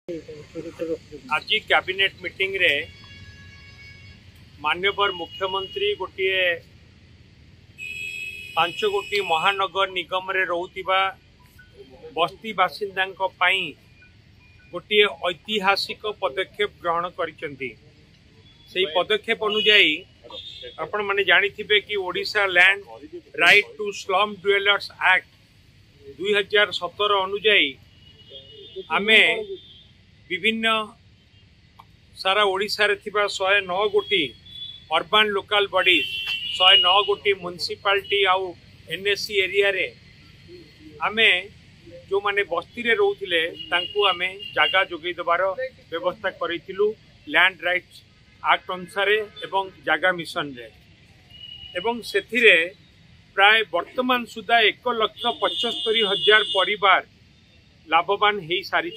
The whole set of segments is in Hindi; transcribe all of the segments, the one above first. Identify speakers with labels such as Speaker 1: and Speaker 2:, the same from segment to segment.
Speaker 1: आज कैबिनेट मीटिंग रे माननीय मुख्यमंत्री गोटे 5 गोटी महानगर निगम रे रोहुतिबा बस्ती बासिंदा गोटे ऐतिहासिक पदक्षेप ग्रहण करिसेंती। से पदक्षेप अनुसार आपण माने जानिथिबे कि Odisha land right to slum dwellers act 2017 अनुसार आमे विभिन्न सारा ओडिशा रे थिबा 109 गोटी अर्बन लोकल बॉडी 109 गोटी म्युनिसिपालिटी आउ एनएससी एरिया रे आमे जो माने बस्ती रे रहउथिले तांकू आमे जागा जोगै दबार व्यवस्था करिथिलु लैंड राइट्स एक्ट अनुसार एवं जागा मिशन रे एवं सेथिरे प्राय वर्तमान सुधा 1,75,000 परिवार लाभवान हो सारी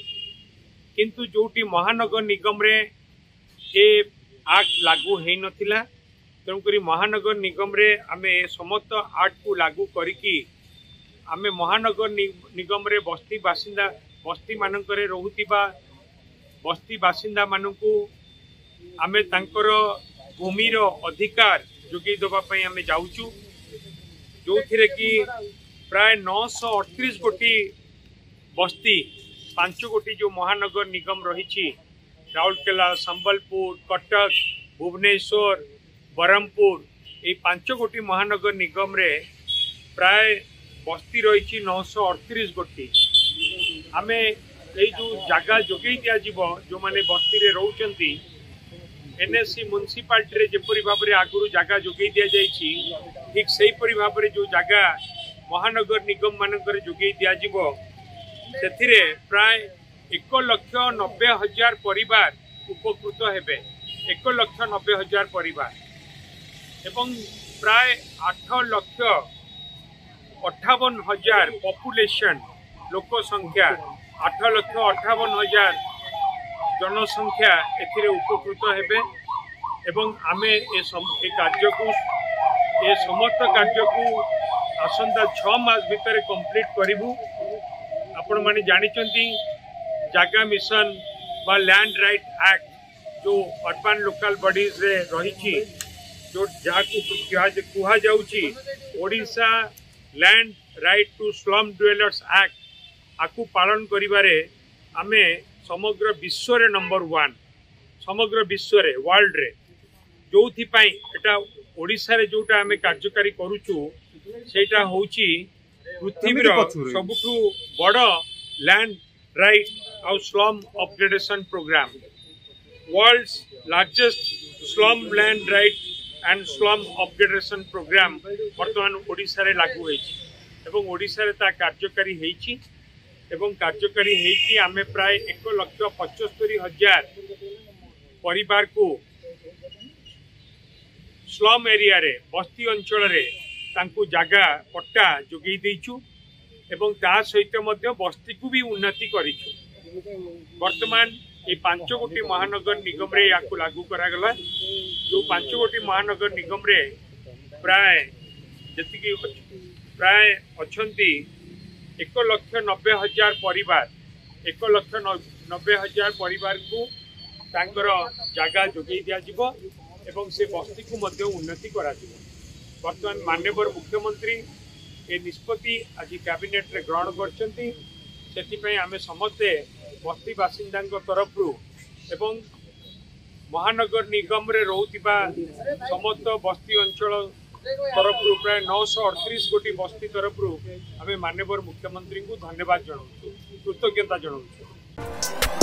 Speaker 1: किंतु जोटी महानगर निगम रे ए एक्ट लागू हो नथिला तेणुकरी महानगर निगम रे आमे समस्त एक्ट को लागू करिकी आमे महानगर निगम रे बस्ती बासिंदा बस्ती मानकरे रहुतिबा बस्ती बासिंदा मानकू आमे तांकर भूमिर अधिकार जोगी दबा पई आमे जाउचू जो थिरे कि प्राय 938 गोटी बस्ती 5 गोटी जो महानगर निगम रही राउरकेला संबलपुर कटक भुवनेश्वर बरहमपुर ये 5 गोटी महानगर निगम रे प्राय बस्ती रही 938 गोटी आमे ये जो जगह जोगे दिया जो माने बस्ती रे रहउचंती एनएससी म्युनिसिपालिटी रे जेपरि भाबरे आगुरु जगह जोगे दिया जाइछि ठीक सेही परि भाबरे जो जगह महानगर निगम मानकर जोगे दिया जिवो सेथिरे प्राय 1,90,000 परिवार उपकृत हेबे 1,90,000 परिवार एवं प्राय 8,58,000 पॉपुलेशन लोक संख्या 8,58,000 जनसंख्या एथिरे उपकृत हेबे एवं आमे ए कार्य को ए समस्त कार्य को आसंता 6 मास भितर कंप्लीट करिवु। आपण माने जानिचंती जागा मिशन बा लैंड राइट एक्ट जो अर्बन लोकल बॉडीज रे रही जो जहाँ कुहा जाउची Odisha land right to slum dwellers act आकु पालन करिबारे आमे समग्र विश्व रे नंबर 1 समग्र विश्व रे वर्ल्ड रे जोथि पई एटा ओडिशा रे जोटा आमे कार्यकारी करूचु सेटा होउची पृथ्वी रो सबुठु बड़ लैंड राइट और slum upgradation programme world's largest slum land right and slum upgradation programme वर्तमान ओडिशा रे लागू होईची एवं ओडिशा रे ता कार्यकारी हेईची एवं कार्यकारी हेईची आमे प्राय 1,75,000 परिवार को स्लम एरिया रे बस्ती अंचल रे तांकू जागा पट्टा जोगई देइछु एवं ता सहित मध्य बस्ती को भी उन्नति करिछु। वर्तमान ये 5 गोटी महानगर निगम रे याकू लागू करागला जो 5 गोटी महानगर निगम रे प्राय जति प्राय अछंती 1,90,000 परिवार 1,90,000 परिवार को तांकर जागा जोगई दिया जिवो एवं से बस्ती को मध्य उन्नति करा जिवो। वर्तमान माननीय मुख्यमंत्री ए निष्पत्ति आज कैबिनेट रे ग्रहण करछंती सेति आमे समस्ते बस्ती बासिंदा तरफ एवं महानगर निगम रे रोहुतिबा समस्त बस्ती अंचल तरफ प्राय 938 गोटी बस्ती तरफ आमे माननीय मुख्यमंत्री को धन्यवाद जनाऊँ कृतज्ञता जनाऊँ।